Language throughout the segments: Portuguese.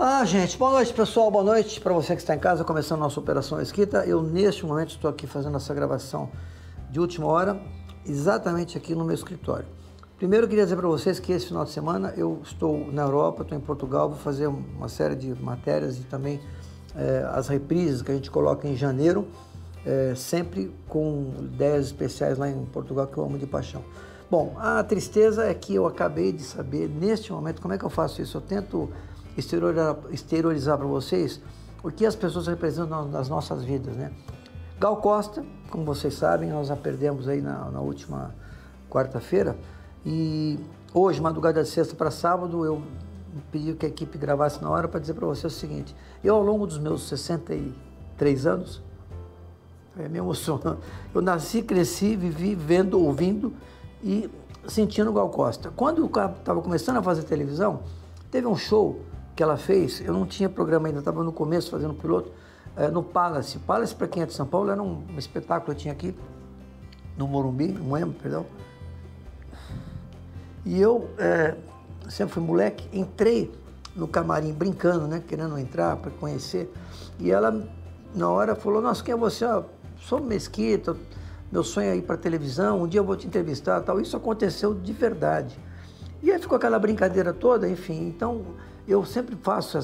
Gente, boa noite, pessoal. Boa noite para você que está em casa, começando a nossa Operação Mesquita. Eu, neste momento, estou aqui fazendo essa gravação de última hora, exatamente aqui no meu escritório. Primeiro, eu queria dizer para vocês que esse final de semana eu estou na Europa, estou em Portugal, vou fazer uma série de matérias e também as reprises que a gente coloca em janeiro, sempre com ideias especiais lá em Portugal que eu amo de paixão. Bom, a tristeza é que eu acabei de saber, neste momento, como é que eu faço isso? Eu tento exteriorizar para vocês o que as pessoas representam nas nossas vidas, né? Gal Costa, como vocês sabem, nós a perdemos aí na última quarta-feira e hoje, madrugada de sexta para sábado, eu pedi que a equipe gravasse na hora para dizer para vocês o seguinte: eu, ao longo dos meus 63 anos, me emociona, eu nasci, cresci, vivi vendo, ouvindo e sentindo Gal Costa. Quando eu estava começando a fazer televisão, teve um show que ela fez, eu não tinha programa ainda, estava no começo fazendo piloto, no Palace. Palace, para quem é de São Paulo, era um espetáculo que eu tinha aqui, no Morumbi, no Moema, perdão. E eu sempre fui moleque, entrei no camarim brincando, né, querendo entrar para conhecer. E ela, na hora, falou: nossa, quem é você? Sou Mesquita, meu sonho é ir para televisão, um dia eu vou te entrevistar, tal. Isso aconteceu de verdade. E aí ficou aquela brincadeira toda, enfim. Então, eu sempre faço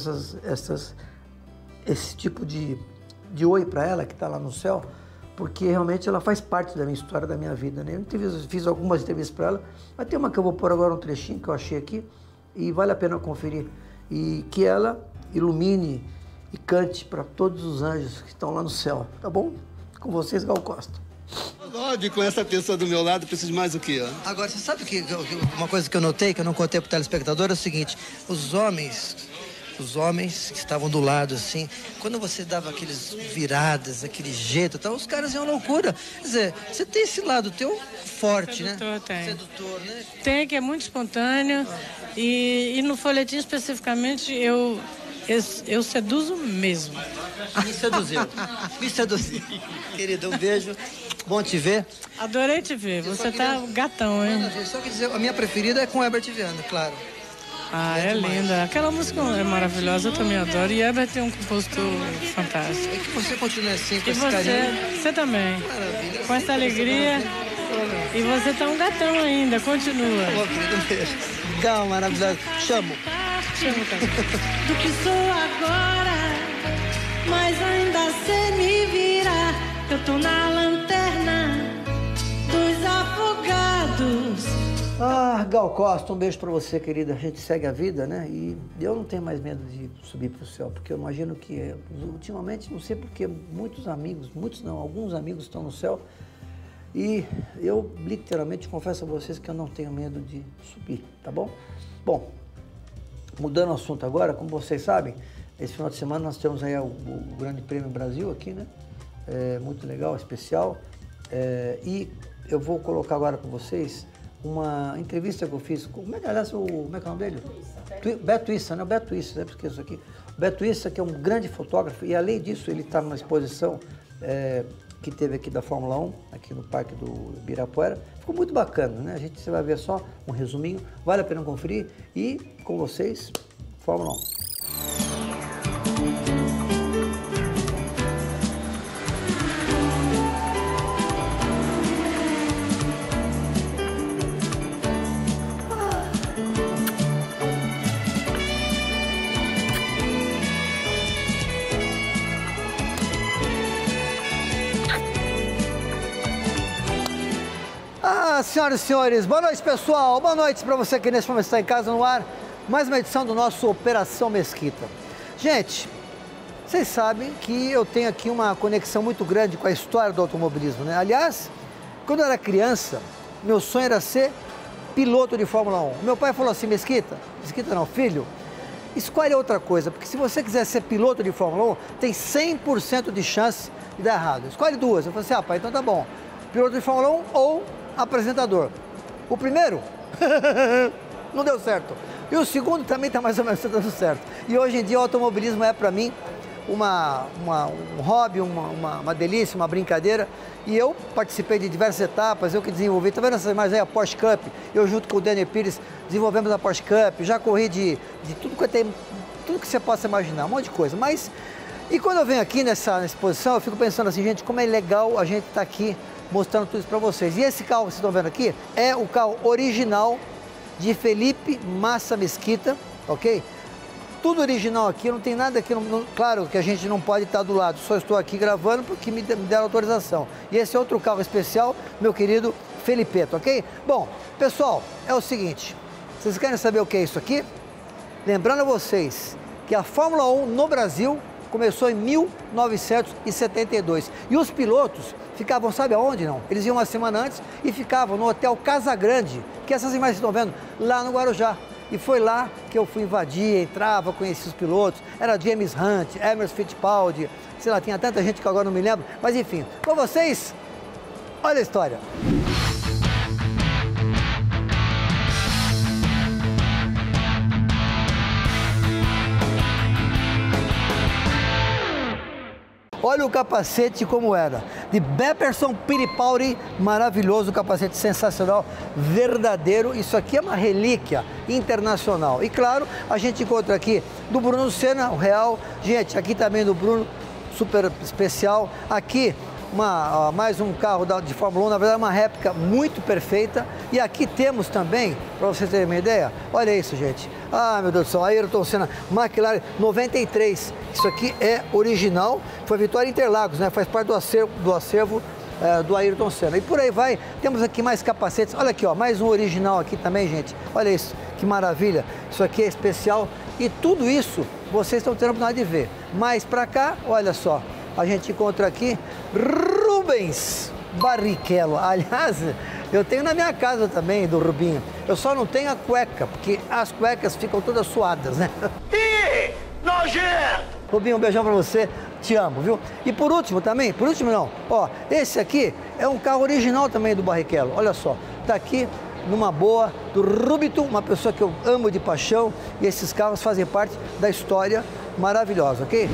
esse tipo de oi para ela, que está lá no céu, porque realmente ela faz parte da minha história, da minha vida, né? Eu fiz algumas entrevistas para ela, mas tem uma que eu vou pôr agora, um trechinho que eu achei aqui, e vale a pena conferir. E que ela ilumine e cante para todos os anjos que estão lá no céu, tá bom? Com vocês, Gal Costa. Lógico, com essa pessoa do meu lado, preciso mais o quê? Agora, você sabe que uma coisa que eu notei, que eu não contei pro telespectador, é o seguinte: os homens que estavam do lado, assim, quando você dava aqueles viradas, aquele jeito e tal, os caras iam loucura. Quer dizer, você tem esse lado teu forte, sedutor, né? Tem. Sedutor, né? Tem, que é muito espontâneo. E no folhetim, especificamente, eu seduzo mesmo. Me seduziu. Me seduziu. Querida, um beijo. Bom te ver. Adorei te ver. Você tá gatão, hein? Só quer dizer, a minha preferida é com Herbert Viana, claro. É linda. Aquela música é maravilhosa, eu também adoro. E Herbert tem um compositor fantástico. É que você continue assim, com E esse carinho. você também. Maravilha. Com essa alegria. E você tá um gatão ainda, continua. Bom, querido, um beijo. Gal, maravilhosa. Chamo. Chamo, cara. Do que sou agora, mas ainda sei me virar. Eu tô na lanterna dos afogados. Gal Costa, um beijo pra você, querida. A gente segue a vida, né? E eu não tenho mais medo de subir pro céu, porque eu imagino que, ultimamente, não sei porque, alguns amigos estão no céu. E eu, literalmente, confesso a vocês que eu não tenho medo de subir, tá bom? Bom, mudando o assunto agora, como vocês sabem, esse final de semana nós temos aí o Grande Prêmio Brasil aqui, né? Muito legal, especial. E eu vou colocar agora para vocês uma entrevista que eu fiz com, como é que é o nome dele? Beto Issa, né? Beto Issa, sempre esqueço aqui. O Beto Issa, que é um grande fotógrafo, e além disso ele está numa exposição que teve aqui da Fórmula 1, aqui no Parque do Ibirapuera. Ficou muito bacana, né? Você vai ver só um resuminho, vale a pena conferir. E com vocês, Fórmula 1. Senhoras e senhores, boa noite, pessoal. Boa noite para você que nesse momento está em casa, no ar. Mais uma edição do nosso Operação Mesquita. Gente, vocês sabem que eu tenho aqui uma conexão muito grande com a história do automobilismo, né? Aliás, quando eu era criança, meu sonho era ser piloto de Fórmula 1. Meu pai falou assim: Mesquita não, filho, escolhe outra coisa, porque se você quiser ser piloto de Fórmula 1, tem 100% de chance de dar errado. Escolhe duas. Eu falei assim: pai, então tá bom. Piloto de Fórmula 1 ou apresentador. O primeiro não deu certo. E o segundo também está mais ou menos dando certo. E hoje em dia o automobilismo é para mim um hobby, uma delícia, uma brincadeira. E eu participei de diversas etapas, eu que desenvolvi, tá vendo essas imagens aí, a Porsche Cup, eu junto com o Daniel Pires desenvolvemos a Porsche Cup, já corri de tudo tudo que você possa imaginar, um monte de coisa. Mas, e quando eu venho aqui nessa exposição, eu fico pensando assim, gente, como é legal a gente estar aqui mostrando tudo isso para vocês. E esse carro que vocês estão vendo aqui é o carro original de Felipe Massa Mesquita, ok? Tudo original aqui, não tem nada aqui, claro que a gente não pode estar do lado, só estou aqui gravando porque me deram autorização. E esse é outro carro especial, meu querido Felipeto, ok? Bom, pessoal, é o seguinte, vocês querem saber o que é isso aqui? Lembrando a vocês que a Fórmula 1 no Brasil começou em 1972 e os pilotos ficavam, sabe aonde não? Eles iam uma semana antes e ficavam no Hotel Casa Grande, que essas imagens que estão vendo, lá no Guarujá. E foi lá que eu fui invadir, entrava, conheci os pilotos, era James Hunt, Emerson Fittipaldi, sei lá, tinha tanta gente que agora não me lembro, mas enfim, com vocês, olha a história. Olha o capacete como era, de Bepperson Fittipaldi, maravilhoso, capacete sensacional, verdadeiro. Isso aqui é uma relíquia internacional. E claro, a gente encontra aqui do Bruno Senna, o real. Gente, aqui também do Bruno, super especial. Aqui, mais um carro de Fórmula 1, na verdade uma réplica muito perfeita. E aqui temos também, para vocês terem uma ideia, olha isso, gente. Ah, meu Deus do céu, Ayrton Senna, McLaren 93. Isso aqui é original, foi Vitória Interlagos, né? Faz parte do acervo do Ayrton Senna. E por aí vai, temos aqui mais capacetes. Olha aqui, ó, mais um original aqui também, gente. Olha isso, que maravilha. Isso aqui é especial. E tudo isso vocês estão tendo a oportunidade de ver. Mais pra cá, olha só, a gente encontra aqui Rubens Barrichello. Aliás, eu tenho na minha casa também, do Rubinho. Eu só não tenho a cueca, porque as cuecas ficam todas suadas, né? Ih, nojento! Rubinho, um beijão pra você, te amo, viu? E por último também, por último não, ó, esse aqui é um carro original também do Barrichello, olha só, tá aqui numa boa, do Rubito, uma pessoa que eu amo de paixão, e esses carros fazem parte da história maravilhosa, ok?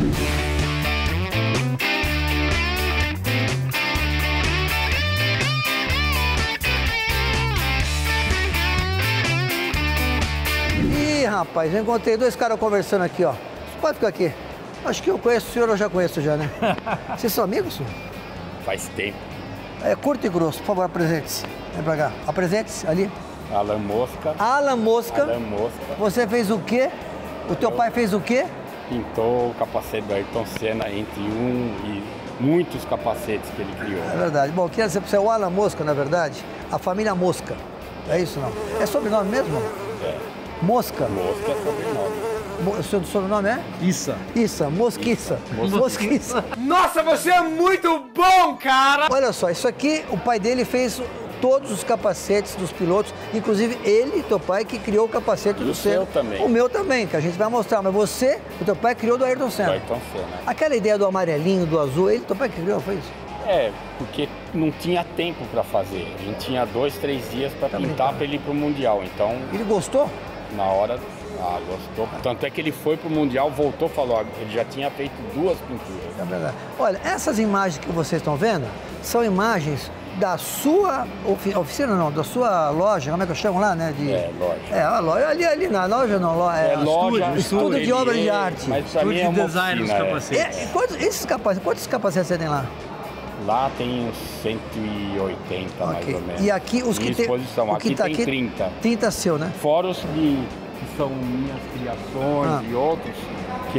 Ih, rapaz, eu encontrei dois caras conversando aqui, ó, pode ficar aqui. Acho que eu conheço o senhor, eu já conheço já, né? Vocês são amigos, senhor? Faz tempo. É curto e grosso, por favor, apresente-se. Vem pra cá. Apresente-se ali. Alan Mosca. Alan Mosca. Alan Mosca. Você fez o quê? O teu pai fez o quê? Pintou o capacete do Ayrton Senna entre e muitos capacetes que ele criou. É verdade. Bom, queria dizer pra você, o Alan Mosca, na verdade, a família Mosca. É isso, não? É sobrenome mesmo? É. Mosca? Mosca é sobrenome. O seu sobrenome é? Issa. Issa, Mosquiça. Mosquiça. Nossa, você é muito bom, cara! Olha só, isso aqui, o pai dele fez todos os capacetes dos pilotos, inclusive ele, teu pai, que criou o capacete do Senna. O seu também. O meu também, que a gente vai mostrar, mas você, o teu pai criou do Ayrton Senna. Do Ayrton Senna. Aquela ideia do amarelinho, do azul, ele, teu pai que criou, foi isso? É, porque não tinha tempo para fazer. A gente tinha 2, 3 dias para pintar para ele ir pro Mundial, então... Ele gostou? Na hora... Ah, gostou. Tanto é que ele foi pro Mundial, voltou, falou, ele já tinha feito 2 pinturas. É verdade. Olha, essas imagens que vocês estão vendo são imagens da sua oficina, não, da sua loja, como é que eu chamo lá, né? Loja. É, a loja, ali na loja não, loja, estúdio de obra de arte. Mas pra mim é uma design dos capacetes. Quantos capacetes você tem lá? Lá tem uns 180, mais ou menos. E aqui os que tem... exposição, aqui tem 30. 30 seu, né? Fora os que são minhas criações e outros que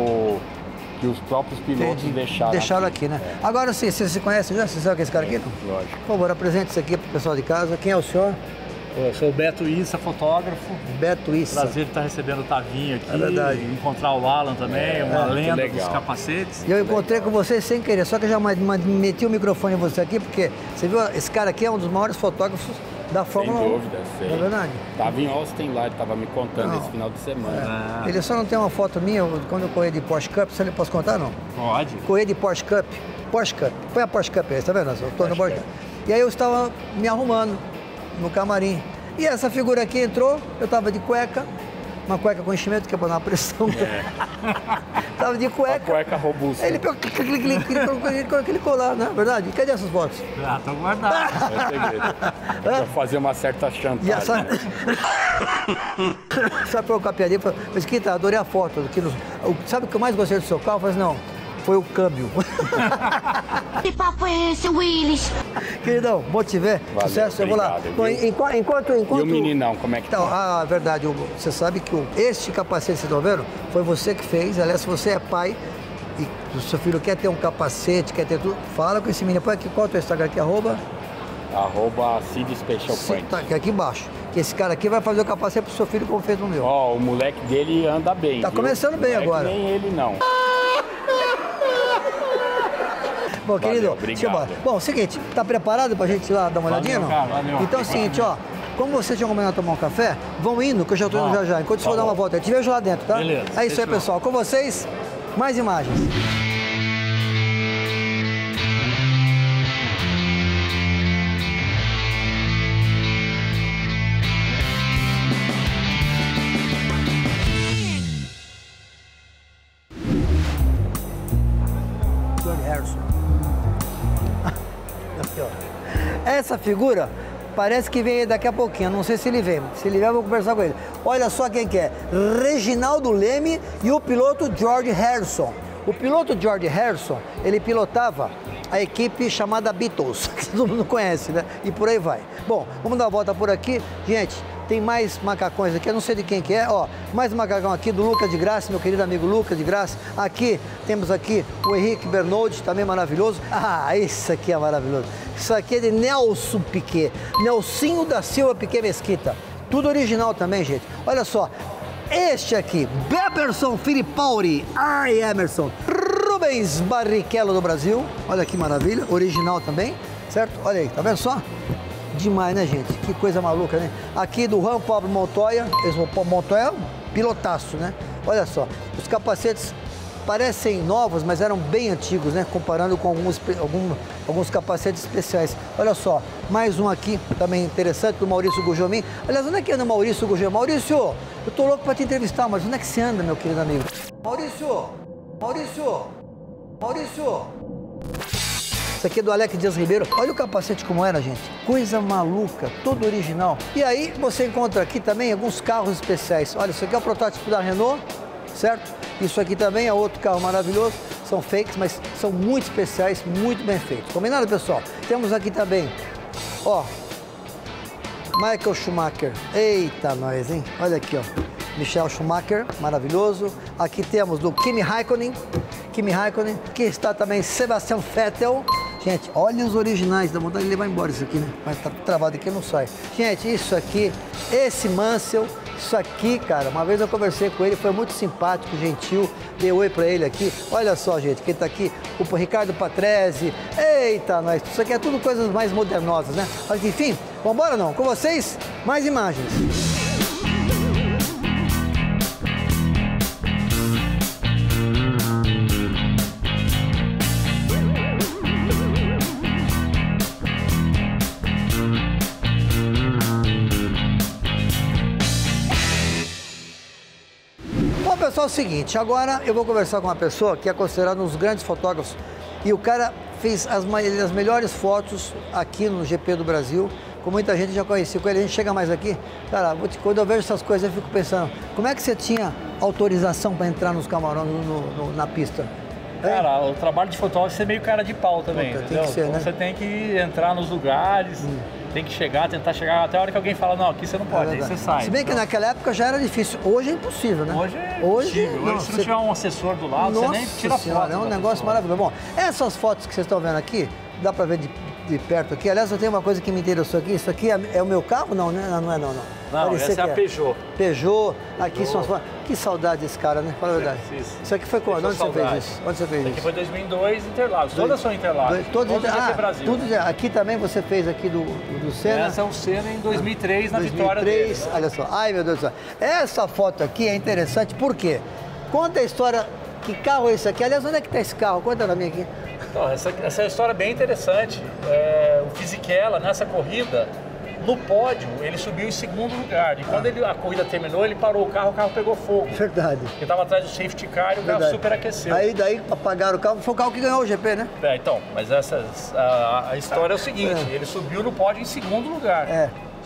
os próprios pilotos deixaram aqui, né? É. Agora sim, você se conhece já? Você sabe quem é esse cara aqui? Lógico. Por favor, apresente isso aqui para o pessoal de casa. Quem é o senhor? Eu sou o Beto Issa, fotógrafo. Beto Issa. Prazer de estar recebendo o Tavinho aqui. É verdade. Encontrar o Alan também, uma lenda dos capacetes. E eu encontrei com você sem querer, só que eu já meti o microfone em você aqui, porque você viu, esse cara aqui é um dos maiores fotógrafos da Fórmula 1. Sem dúvida, sei. É verdade? Tava em Austin lá, ele tava me contando esse final de semana. Ele só não tem uma foto minha quando eu corri de Porsche Cup, você posso contar, não? Pode. Corri de Porsche Cup. Porsche Cup. Põe a Porsche Cup aí, tá vendo? Eu tô no Porsche Cup. E aí eu estava me arrumando no camarim. E essa figura aqui entrou, eu estava de cueca, uma cueca com enchimento, que é para dar uma pressão. Tava de cueca. Uma cueca robusta. Aí ele pegou, clicou lá, não é verdade? Cadê essas fotos? Ah, tô guardado. É segredo. É pra fazer uma certa chantagem. E essa... Sabe por que eu piadinha? Mesquita, adorei a foto. Sabe o que eu mais gostei do seu carro? Eu falei assim, não, foi o câmbio. Que papo é esse, Willis? Queridão, bom te ver. Valeu, Sucesso, obrigado, eu vou lá. Enquanto... E o meninão, como é que Então, tá? Verdade, você sabe que este capacete, vocês estão vendo? Foi você que fez. Aliás, se você é pai e o seu filho quer ter um capacete, quer ter tudo, fala com esse menino. Põe aqui, qual é o teu Instagram aqui? @Cid Special Point. Tá aqui embaixo. Que esse cara aqui vai fazer o capacete pro seu filho como fez no meu. Ó, o moleque dele anda bem. Tá viu? começando bem agora. Nem ele, não. Bom, querido, obrigado. Bom, seguinte, tá preparado pra gente ir lá dar uma olhadinha? Valeu, cara, valeu. Então é o seguinte, ó. Como vocês tinham combinado tomar um café, vão indo, que eu já tô indo já. Enquanto você for dar uma volta, eu te vejo lá dentro, tá? Beleza, É isso aí, fechou. pessoal. Com vocês, mais imagens. George Harrison. Aqui, ó. Essa figura parece que vem daqui a pouquinho, não sei se ele vem. Se ele vier, eu vou conversar com ele. Olha só quem que é, Reginaldo Leme e o piloto George Harrison. O piloto George Harrison, ele pilotava a equipe chamada Beatles, que todo mundo conhece, né? E por aí vai. Bom, vamos dar uma volta por aqui. Gente, tem mais macacões aqui, eu não sei de quem que é, ó. Mais um macacão aqui do Lucas de Graça, meu querido amigo Lucas de Graça. Aqui, temos aqui o Henrique Bernold, também maravilhoso. Ah, isso aqui é maravilhoso. Isso aqui é de Nelson Piquet, Nelsinho da Silva Piquet Mesquita. Tudo original também, gente. Olha só, este aqui, Beberson Filippauri. Ai, Emerson. Rubens Barrichello do Brasil. Olha que maravilha, original também, certo? Olha aí, tá vendo só? Demais, né, gente? Que coisa maluca, né? Aqui do Juan Pablo Montoya, Montoya, pilotaço, né? Olha só, os capacetes parecem novos, mas eram bem antigos, né? Comparando com alguns capacetes especiais. Olha só, mais um aqui, também interessante, do Maurício Gugelmin. Aliás, onde é que anda o Maurício Gugelmin? Maurício, eu tô louco pra te entrevistar, mas onde é que você anda, meu querido amigo? Maurício! Isso aqui é do Alex Dias Ribeiro. Olha o capacete como era, gente. Coisa maluca, todo original. E aí você encontra aqui também alguns carros especiais. Olha, isso aqui é o protótipo da Renault, certo? Isso aqui também é outro carro maravilhoso. São fakes, mas são muito especiais, muito bem feitos. Combinado, pessoal? Temos aqui também, ó, Michael Schumacher. Eita, nós, hein? Olha aqui, ó. Michael Schumacher, maravilhoso. Aqui temos do Kimi Raikkonen. Aqui está também Sebastian Vettel. Gente, olha os originais, dá vontade de levar embora isso aqui, né? Mas tá travado aqui, não sai. Gente, isso aqui, esse Mansell, isso aqui, cara, uma vez eu conversei com ele, foi muito simpático, gentil, dei oi pra ele aqui. Olha só, gente, quem tá aqui, o Ricardo Patrese. Eita, nós, isso aqui é tudo coisas mais modernosas, né? Mas enfim, vambora não? Com vocês, mais imagens. Pessoal, é o seguinte, agora eu vou conversar com uma pessoa que é considerada um dos grandes fotógrafos e o cara fez as melhores fotos aqui no GP do Brasil, com muita gente já conhecia com ele, a gente chega mais aqui, cara, quando eu vejo essas coisas eu fico pensando, como é que você tinha autorização para entrar nos camarões na pista? Cara, o trabalho de fotógrafo é meio cara de pau também, Puta, entendeu? tem que ser, Então né? você tem que entrar nos lugares, tem que tentar chegar até a hora que alguém fala, não, aqui você não pode, aí você sai. Se bem que naquela época já era difícil, hoje é impossível, né? Hoje é impossível. Hoje, se não tiver um assessor do lado, você nem tira foto. É um negócio maravilhoso. Bom, essas fotos que vocês estão vendo aqui, dá pra ver de perto aqui. Aliás, eu tenho uma coisa que me interessou aqui. Isso aqui é o meu carro? Não, né? Não é não. Não, essa é a Peugeot. Peugeot. Aqui são as fotos. Que saudade desse cara, né? Fala a verdade. Isso aqui foi quando? Onde você fez isso? Onde você fez isso? Aqui foi 2002, Interlagos. Todas são Interlagos. Todos Brasil. Tudo, aqui também você fez aqui do Senna? Essa é o Senna em 2003, na vitória dele. Olha só. Ai, meu Deus do céu. Essa foto aqui é interessante, por quê? Conta a história, que carro é esse aqui? Aliás, onde é que está esse carro? Conta pra mim aqui. Então, essa é uma história bem interessante. O Fisichella, nessa corrida, no pódio, ele subiu em segundo lugar. E quando a corrida terminou, ele parou o carro pegou fogo. Verdade. Ele estava atrás do safety car e o carro superaqueceu. Aí daí apagaram o carro, foi o carro que ganhou o GP, né? Então, mas a história é o seguinte, ele subiu no pódio em segundo lugar.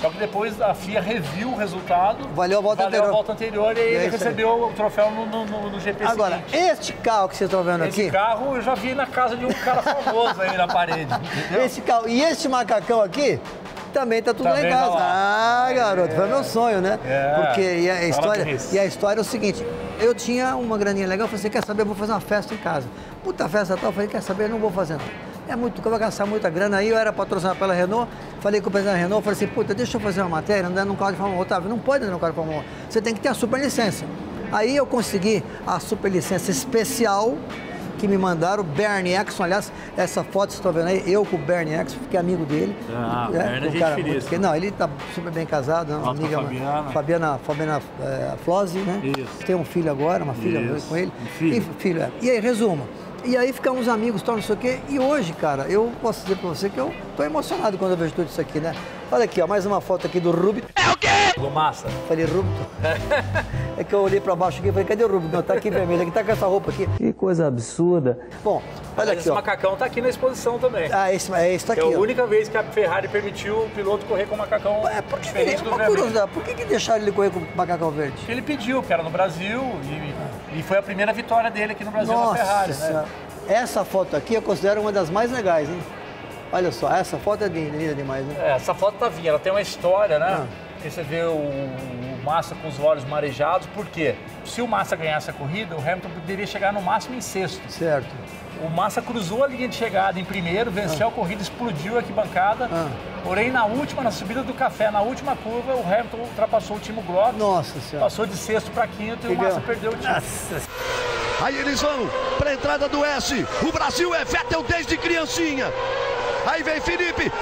Só que depois a FIA reviu o resultado. Valeu a volta anterior e aí ele recebeu o troféu no GP Agora, seguinte. este carro que vocês estão vendo aqui... Esse carro eu já vi na casa de um cara famoso aí na parede, entendeu? Esse carro e este macacão aqui... Também tá tudo lá em Também casa. tá lá. Ah, garoto, foi meu sonho, né? Porque E a história é o seguinte, eu tinha uma graninha legal, eu falei assim, quer saber, eu vou fazer uma festa em casa. Puta festa tal, eu falei, quer saber, eu não vou fazer não. É muito, eu vou gastar muita grana aí, eu era patrocinado pela Renault, falei com o presidente da Renault, falei assim, puta, deixa eu fazer uma matéria, andando num carro de Fórmula 1. Otávio, não pode andar num carro de Fórmula 1, você tem que ter a superlicença. Aí eu consegui a superlicença especial, que me mandaram, Bernie Eccleston, aliás, essa foto que vocês estão vendo aí, eu com o Bernie Eccleston, fiquei amigo dele. Ah, o Bernie é gente finíssima. Não, ele tá super bem casado, uma amiga, Fabiana Flossi, né? Isso. Tem um filho agora, uma filha com ele. Filho. E aí, resumo. E aí ficamos amigos, tal, não sei o quê. E hoje, cara, eu posso dizer pra você que eu tô emocionado quando eu vejo tudo isso aqui, né? Olha aqui, ó, mais uma foto aqui do Rubito. É o quê? Do Massa. Falei, Rubito. É que eu olhei pra baixo aqui e falei, cadê o Rubito? Não, tá aqui vermelho, aqui tá com essa roupa aqui. Que coisa absurda. Bom, olha aqui, esse ó. macacão tá aqui na exposição também. Ah, esse tá aqui, é a única vez que a Ferrari permitiu o piloto correr com o macacão diferente do vermelho. Por que deixaram ele correr com o macacão verde? Porque ele pediu, que era no Brasil, e foi a primeira vitória dele aqui no Brasil na Ferrari, né? Essa foto aqui eu considero uma das mais legais, hein? Olha só, essa foto é linda demais, né? Essa foto tá vinha, ela tem uma história, né? Porque você vê o Massa com os olhos marejados, por quê? Se o Massa ganhasse a corrida, o Hamilton poderia chegar no máximo em sexto. Certo. O Massa cruzou a linha de chegada em primeiro, venceu a corrida, explodiu a arquibancada. Porém, na subida do café, na última curva, o Hamilton ultrapassou o Timo Glock. Nossa Senhora. Passou de sexto para quinto e o Massa perdeu o título. Aí eles vão para a entrada do S. O Brasil é Vettel desde criancinha. Aí vem Felipe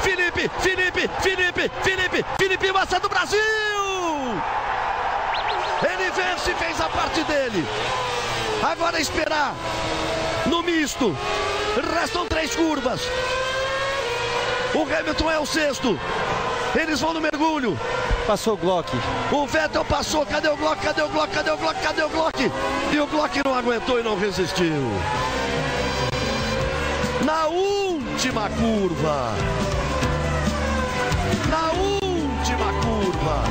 Massa do Brasil! Ele vence e fez a parte dele. Agora é esperar no misto. Restam 3 curvas. O Hamilton é o sexto. Eles vão no mergulho. Passou o Glock. O Vettel passou. Cadê o Glock? Cadê o Glock? Cadê o Glock? Cadê o Glock? E o Glock não aguentou e não resistiu. Na última curva. Na última curva.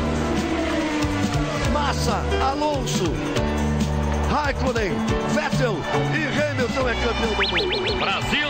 Massa, Alonso, Raikkonen, Vettel e Hamilton é campeão do mundo. Brasil!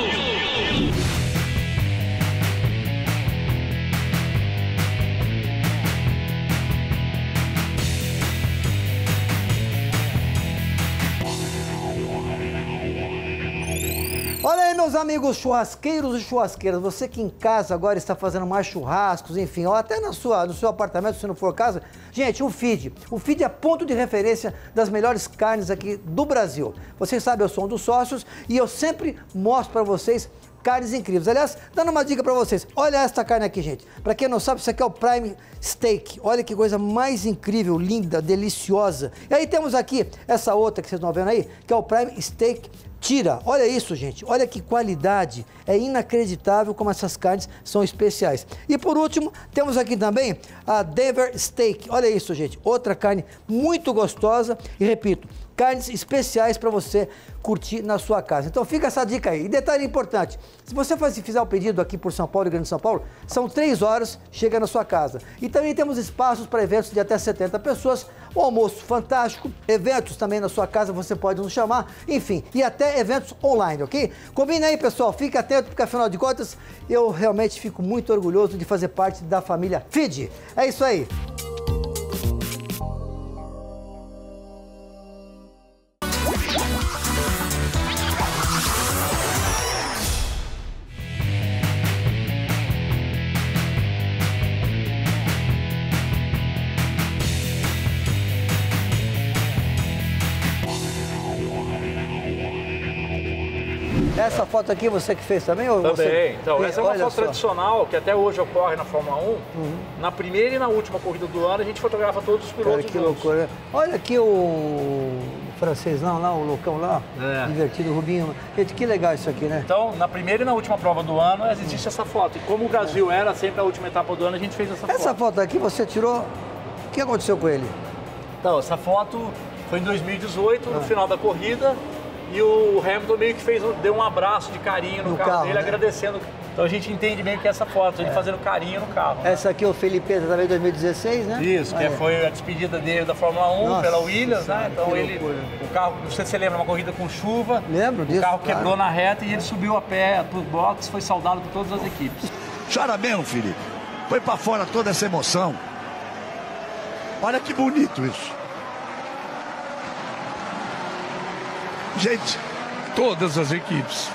Olha aí, meus amigos churrasqueiros e churrasqueiras, você que em casa agora está fazendo mais churrascos, enfim, ou até no seu apartamento, se não for casa, gente, o Feed é ponto de referência das melhores carnes aqui do Brasil. Vocês sabem, eu sou um dos sócios e eu sempre mostro para vocês carnes incríveis. Aliás, dando uma dica para vocês, olha esta carne aqui, gente. Para quem não sabe, isso aqui é o Prime Steak. Olha que coisa mais incrível, linda, deliciosa. E aí temos aqui essa outra que vocês estão vendo aí, que é o Prime Steak Tira. Olha isso, gente. Olha que qualidade. É inacreditável como essas carnes são especiais. E por último, temos aqui também a Denver Steak. Olha isso, gente. Outra carne muito gostosa e, repito, carnes especiais para você curtir na sua casa. Então fica essa dica aí. E detalhe importante, se você fizer o pedido aqui por São Paulo e Grande São Paulo, são 3 horas, chega na sua casa. E também temos espaços para eventos de até 70 pessoas, um almoço fantástico, eventos também na sua casa, você pode nos chamar, enfim, e até eventos online, ok? Combina aí, pessoal, fique atento, porque afinal de contas, eu realmente fico muito orgulhoso de fazer parte da família Feed. É isso aí. Essa foto aqui você que fez também? Ou também. Você... Então, essa é uma foto tradicional que até hoje ocorre na Fórmula 1. Na primeira e na última corrida do ano, a gente fotografa todos os pilotos. Cara, que loucura. Olha aqui o francês lá, o loucão lá, divertido, o Rubinho. Gente, que legal isso aqui, né? Então, na primeira e na última prova do ano, existe essa foto. E como o Brasil era sempre a última etapa do ano, a gente fez essa foto. Essa foto aqui você tirou... O que aconteceu com ele? Então, essa foto foi em 2018, no final da corrida. E o Hamilton meio que deu um abraço de carinho no carro dele, né? Agradecendo Então a gente entende bem que essa foto, ele fazendo carinho no carro. Essa aqui é o Felipe também 2016, né? Isso, que foi a despedida dele da Fórmula 1 Nossa, pela Williams, né? Então que o carro, não sei se você lembra, uma corrida com chuva. Lembro disso. O carro quebrou na reta e ele subiu a pé pro box, foi saudado por todas as equipes. Chora mesmo, Felipe. Foi pra fora toda essa emoção. Olha que bonito isso. Gente, todas as equipes.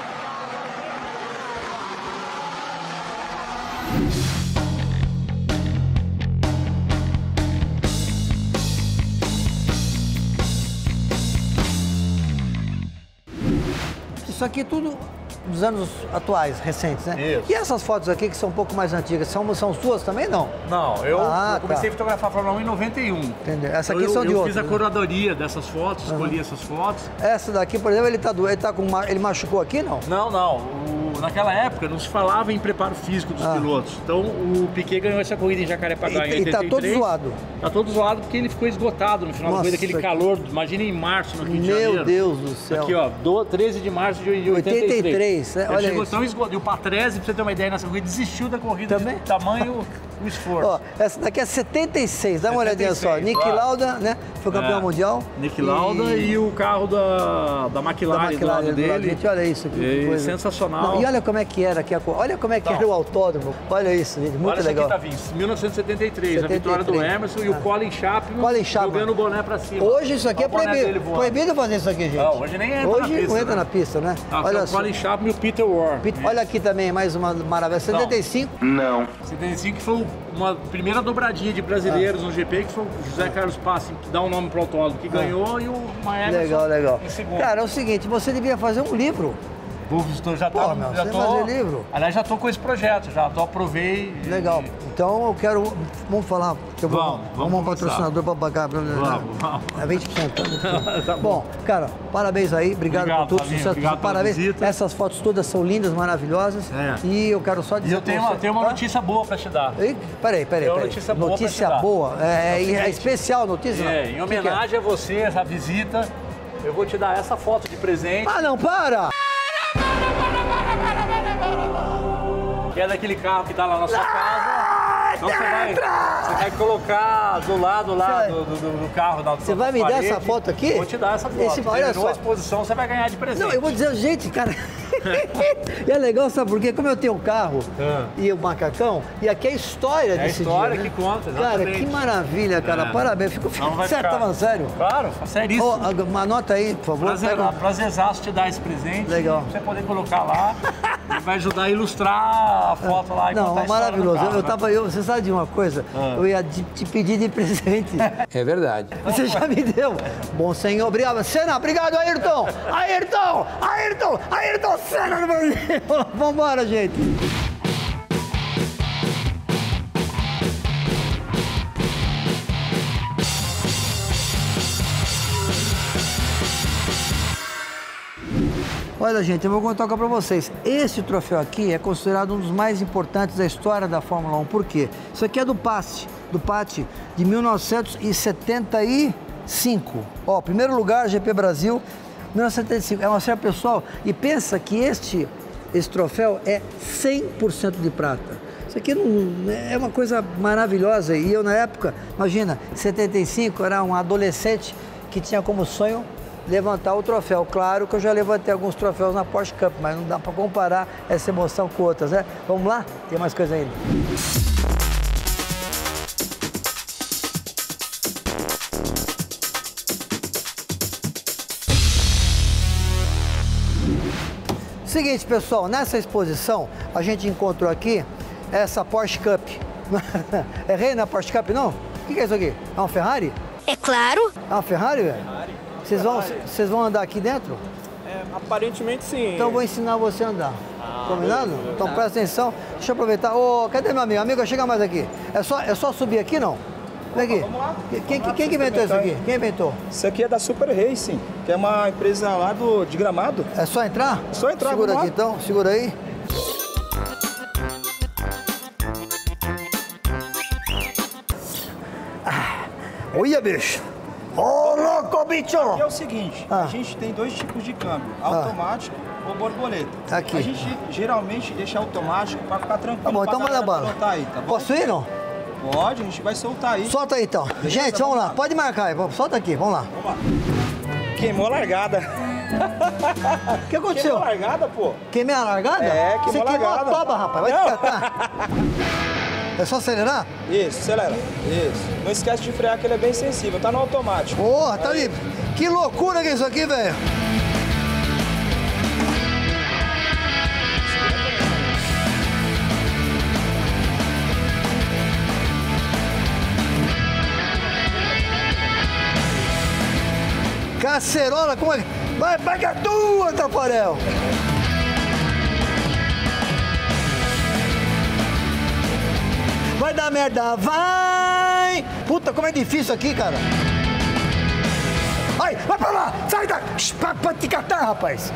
Isso aqui tudo dos anos atuais, recentes, né? Isso. E essas fotos aqui que são um pouco mais antigas, são suas também, não? Não, eu comecei tá. a fotografar a Fórmula 1 em 91. Entendeu? Essa aqui eu, são de outros. Eu fiz a né? curadoria dessas fotos, escolhi essas fotos. Essa daqui, por exemplo, ele machucou aqui, não? Não. Naquela época não se falava em preparo físico dos pilotos. Então o Piquet ganhou essa corrida em Jacarepaguá em 83. E tá todo zoado. Tá todo zoado porque ele ficou esgotado no final da corrida, aquele calor. Imagina em março no Rio de Janeiro. Meu Deus do céu. Aqui, ó, 13 de março de 83. Olha ele chegou isso. tão esgotado. E o Patrese, pra você ter uma ideia, nessa corrida desistiu da corrida também? de tamanho o esforço. Ó, essa daqui é 76, dá uma olhadinha só. Nick ó. Lauda, né? Foi campeão mundial. Nick Lauda e o carro da McLaren do lado dele. Gente, olha isso aqui. Que coisa. Sensacional. Não, e olha como é que era aqui. Olha como é que era o autódromo. Olha isso, gente. Muito olha legal. Olha aqui, tá vindo. 1973, a vitória do Emerson e o Colin Chapman jogando o boné pra cima. Hoje isso aqui é proibido. Proibido fazer isso aqui, gente. Não, hoje nem entra na pista. Hoje não entra na pista, né? Olha só. O Colin Chapman e o Peter Ward. Olha aqui também, mais uma maravilha. 75? Não. 75 foi uma primeira dobradinha de brasileiros no GP, que foi o José Carlos Passi, que dá o nome pro autódromo, que ganhou, e o Emerson legal. em segundo. Cara, é o seguinte, você devia fazer um livro. Já fazer livro. Aliás, já tô com esse projeto, aprovei. Legal. Então eu quero. Vamos falar. Que eu vamos um patrocinador para pagar. Vamos. É 20%. Tá bom, cara, parabéns aí. Obrigado por tudo. Fabinho, obrigado parabéns. Visita. Essas fotos todas são lindas, maravilhosas. E eu quero só dizer. E eu tenho uma notícia boa para te dar. Peraí. Notícia boa. É especial notícia? Em homenagem a você, essa visita, eu vou te dar essa foto de presente. Ah, não, para! Que é daquele carro que tá lá na sua casa. Então você vai colocar do lado lá do carro. Você vai me dar essa foto aqui? Vou te dar essa foto. Olha só. A exposição você vai ganhar de presente. Não, eu vou dizer, gente, cara. E é legal, sabe por quê? Como eu tenho um carro e o macacão, e aqui é a história desse dia. É a história que conta, exatamente. Cara, que maravilha, cara. Parabéns. Fico sério, tá falando sério? Claro, seríssimo. Anota aí, por favor. Prazerzaço te dar esse presente. Legal. Pra você poder colocar lá. E vai ajudar a ilustrar a foto lá e contar a maravilhoso. Carro, você sabe de uma coisa? Eu ia te pedir de presente. É verdade. Você já me deu. Bom, senhor, obrigado. Senna, obrigado, Ayrton! Ayrton Senna no Brasil! Vambora, gente! Olha, gente, eu vou contar para vocês. Esse troféu aqui é considerado um dos mais importantes da história da Fórmula 1. Por quê? Isso aqui é do Patti, de 1975. Ó, primeiro lugar, GP Brasil, 1975. É uma série, pessoal, e pensa que esse troféu é 100% de prata. Isso aqui é uma coisa maravilhosa. E eu, na época, imagina, 75, era um adolescente que tinha como sonho levantar o troféu. Claro que eu já levantei alguns troféus na Porsche Cup, mas não dá para comparar essa emoção com outras, né? Vamos lá? Tem mais coisa ainda. Seguinte, pessoal, nessa exposição a gente encontrou aqui essa Porsche Cup. Errei na Porsche Cup, não? O que é isso aqui? É uma Ferrari? É claro. É uma Ferrari, velho? Vocês vão andar aqui dentro? Aparentemente sim. Então eu vou ensinar você a andar. Combinado? Então presta atenção. Deixa eu aproveitar. Ô, cadê meu amigo? Amigo, chega mais aqui. É só subir aqui, não? Vem aqui. Vamos lá. Quem que inventou isso aqui? Quem inventou? Isso aqui é da Super Racing, que é uma empresa lá de Gramado. É só entrar? É só entrar. Segura aqui então, segura aí. Olha, bicho. Ô, louco, bicho! Aqui é o seguinte, a gente tem dois tipos de câmbio, automático Vou borboleta. Aqui. A gente geralmente deixa automático pra ficar tranquilo. Tá bom, então manda bala. Aí, tá bom? Posso ir, não? Pode, a gente vai soltar aí. Solta aí, então. Beleza, Gente, vamos lá. Pode marcar aí. Solta aqui, vamos lá. Vamos lá. Queimou a largada. O que aconteceu? Queimou a largada, pô. Queimei a largada? É, queimou a largada. Você queimou a toba, rapaz. Vai te catar. É só acelerar? Isso, acelera. Isso. Não esquece de frear que ele é bem sensível. Tá no automático. Porra, tá ali. Que loucura que é isso aqui, velho. Cacerola, como é? Vai, paga a tua, Tafarel! Vai dar merda, vai! Puta, como é difícil aqui, cara! Ai, vai pra lá! Sai da... pra te catar, rapaz!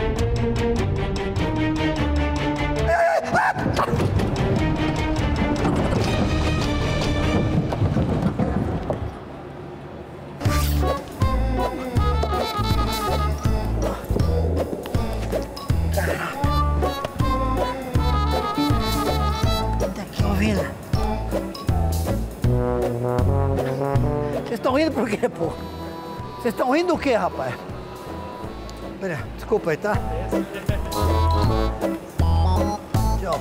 Vocês estão rindo por quê, pô? Vocês estão rindo do quê, rapaz? Pera, desculpa aí, tá? Tchau.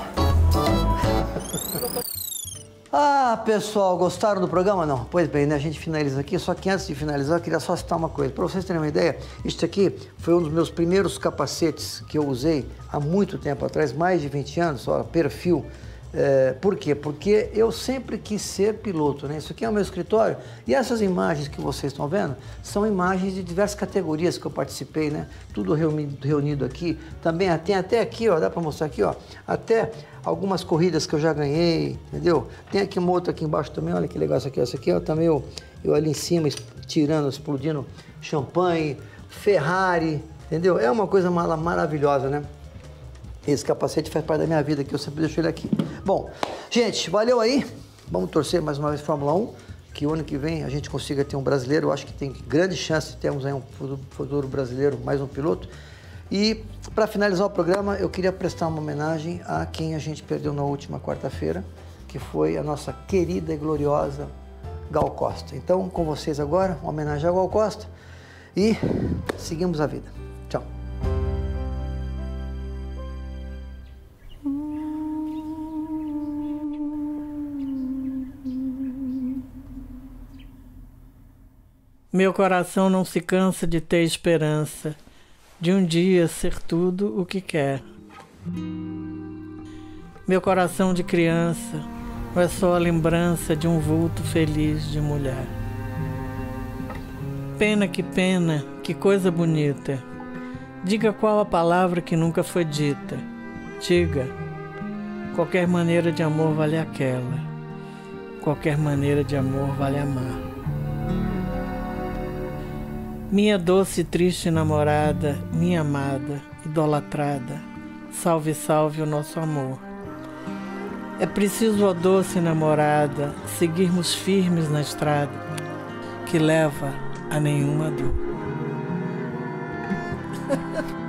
Ah, pessoal, gostaram do programa? Não? Pois bem, né? A gente finaliza aqui, só que antes de finalizar, eu queria só citar uma coisa. Para vocês terem uma ideia, este aqui foi um dos meus primeiros capacetes que eu usei há muito tempo atrás, mais de 20 anos, ó, perfil. Por quê? Porque eu sempre quis ser piloto, né? Isso aqui é o meu escritório e essas imagens que vocês estão vendo são imagens de diversas categorias que eu participei, né? Tudo reunido aqui. Também tem até aqui, ó, dá para mostrar aqui, ó, até algumas corridas que eu já ganhei, entendeu? Tem aqui uma outra aqui embaixo também, olha que legal essa aqui. Essa aqui, ó, também eu ali em cima tirando, explodindo champanhe, Ferrari, entendeu? É uma coisa maravilhosa, né? Esse capacete faz parte da minha vida, que eu sempre deixo ele aqui. Bom, gente, valeu aí. Vamos torcer mais uma vez Fórmula 1, que o ano que vem a gente consiga ter um brasileiro. Eu acho que tem grande chance de termos aí um futuro brasileiro, mais um piloto. E, para finalizar o programa, eu queria prestar uma homenagem a quem a gente perdeu na última quarta-feira, que foi a nossa querida e gloriosa Gal Costa. Então, com vocês agora, uma homenagem a Gal Costa e seguimos a vida. Tchau. Meu coração não se cansa de ter esperança, de um dia ser tudo o que quer. Meu coração de criança não é só a lembrança de um vulto feliz de mulher. Pena, que coisa bonita. Diga qual a palavra que nunca foi dita. Diga, qualquer maneira de amor vale aquela. Qualquer maneira de amor vale amar. Minha doce e triste namorada, minha amada, idolatrada, salve, salve o nosso amor. É preciso, ó doce namorada, seguirmos firmes na estrada que leva a nenhuma dor.